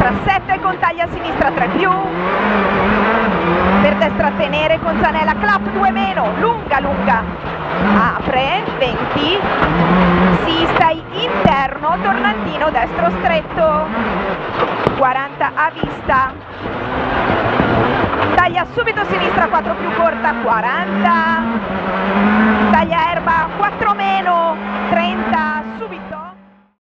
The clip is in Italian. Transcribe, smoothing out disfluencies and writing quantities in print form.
destra 7 con taglia a sinistra 3 più, per destra tenere con Zanella, clap 2 meno, lunga lunga, apre 20, sistai interno, tornantino destro stretto, 40 a vista, taglia subito sinistra 4 più corta, 40, taglia erba 4